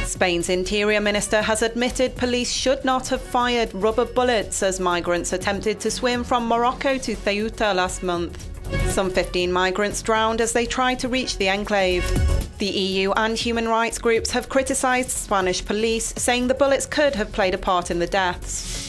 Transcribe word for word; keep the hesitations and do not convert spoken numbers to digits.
Spain's Interior Minister has admitted police should not have fired rubber bullets as migrants attempted to swim from Morocco to Ceuta last month. Some fifteen migrants drowned as they tried to reach the enclave. The E U and human rights groups have criticised Spanish police, saying the bullets could have played a part in the deaths.